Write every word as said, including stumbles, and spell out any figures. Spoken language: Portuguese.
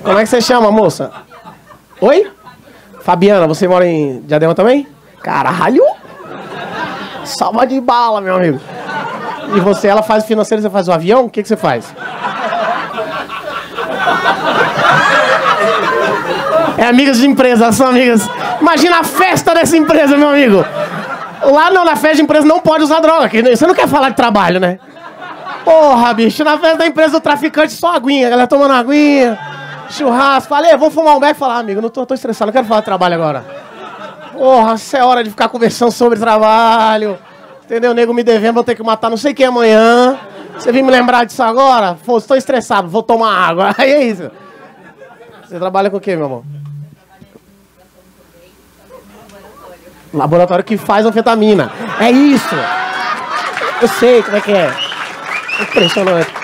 Como é que você chama, moça? Oi? Fabiana, você mora em Diadema também? Caralho! Salva de bala, meu amigo. E você, ela faz financeiro, você faz o avião? O que, que você faz? É amigas de empresa, são amigas. Imagina a festa dessa empresa, meu amigo. Lá não, na festa de empresa não pode usar droga. Você não quer falar de trabalho, né? Porra, bicho, na festa da empresa do traficante só aguinha. A galera tomando aguinha, churrasco. Falei, vamos fumar um beck. Falar, amigo, não tô, tô estressado, não quero falar de trabalho agora. Porra, essa é hora de ficar conversando sobre trabalho. Entendeu? O nego me devendo, vou ter que matar não sei quem amanhã. Você vem me lembrar disso agora? Pô, estou estressado, vou tomar água. Aí é isso. Você trabalha com o quê, meu amor? Laboratório que faz anfetamina. É isso. Eu sei como é que é. Impressionante.